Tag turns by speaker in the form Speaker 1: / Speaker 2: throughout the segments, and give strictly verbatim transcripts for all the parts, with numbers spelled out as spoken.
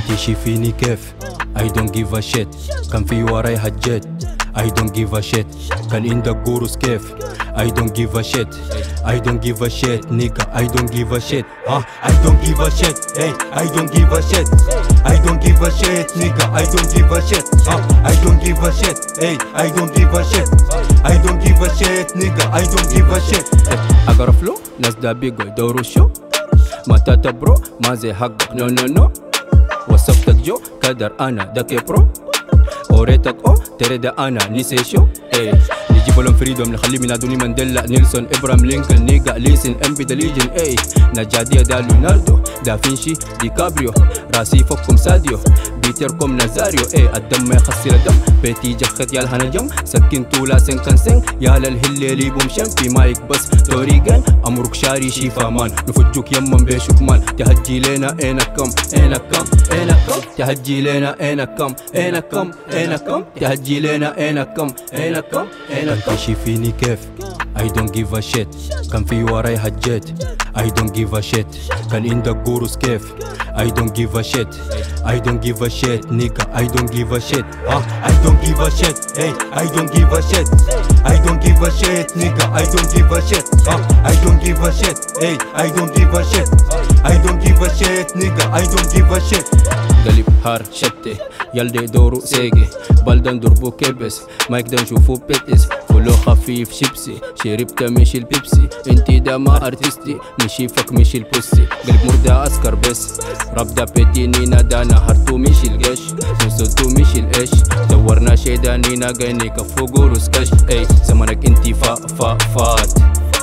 Speaker 1: انتي شايفيني كيف I don't give a shit. كان في وراي هجات I don't give a shit. كان عندك جوروس كيف I don't give a shit. I don't give a shit nigga. I don't give a shit. Huh? I don't give a shit. Hey, I don't give a shit. I don't give a shit nigga. I don't give a shit. Huh? I don't give a shit. Hey, I don't give a shit. I don't give a shit nigga. I don't give a shit.
Speaker 2: أقرا فلو ناس دا بيجو يدوروا الشو ما تاتا برو ما زي حقك نو نو نو وصفتك جو كدر أنا داكي برو أوريتك أو ترى ده أنا نسي شو إيه نجيب لهم فريدوم نخليه ينادوني مانديلا نيلسون إبراهيم لينكولن نيجا ليسن إم بي ذا ليجن إيه نجادية دا ليوناردو دافنشي ديكابريو راسي فوقكم ساديو بيتركم نازاريو إيه الدم ما يخسر الدم بيتي جخت يا الهنجم سكن طولا سن كان سن يا للهليلي بومشن في مايك بس توريجان أمرك شاري شيفا مان نفجوك يمن بيشوك مان تهجي لنا إنكم إنكم إنكم تهجي لنا إنكم إنكم إنكم تهجي لنا إنكم إنكم إنكم
Speaker 1: انتي شايفيني كيف I don't give a shit. كان في وراي هجات I don't give a shit. كان عندك جوروس كيف I don't give a shit. I don't give a shit nigga. I don't give a shit. Huh? I don't give a shit. Hey, I don't give a shit. I don't give a shit nigga. I don't give a shit. Huh? I don't give a shit. Hey, I don't give a shit. I don't give a shit nigga. I don't give a shit.
Speaker 2: قلب هار شتي يلدي دورو سيجي بلدن دربو كبس ما يقدر نشوفو بيتس فلو خفيف شيبسي شربت مش البيبسي انتي دا ما ارتستي نشيفك مش البوسي قلب مردا اسكر بس رب دا بيتيني نادانا هرتو مش القش نسوتو مش الايش دورنا شيدانينا قيني كفو جوروس كش اي زمانك انتي فا فا فات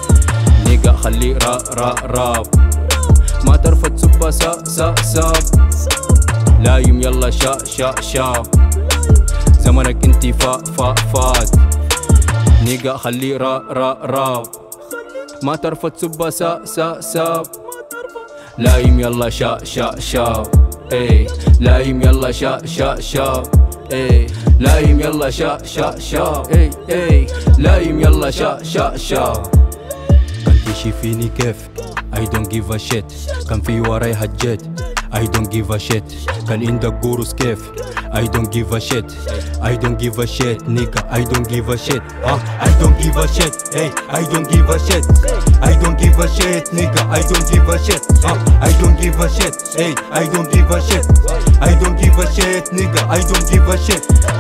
Speaker 2: نيجا خلي را را راب ما ترفض سبا سا سا ساب لايم يلا شا شا شا زمانك انتي فا فا فات نيجا خلي را را راب ما ترفض سبا سا سا ساب لايم يلا شا شا شا اي لايم يلا شا شا شا اي لايم يلا شا شا شا اي اي لايم يلا شا شا شا
Speaker 1: انتي شايفيني كيف I don't give a shit. كان في وراي هجات I don't give a shit. كان عندك جوروس كيف I don't give a shit. I don't give a shit nigga. I don't give a shit. Huh? I don't give a shit. Hey, I don't give a shit. I don't give a shit nigga. I don't give a shit. Huh? I don't give a shit. Hey, I don't give a shit. I don't give a shit nigga. I don't give a shit.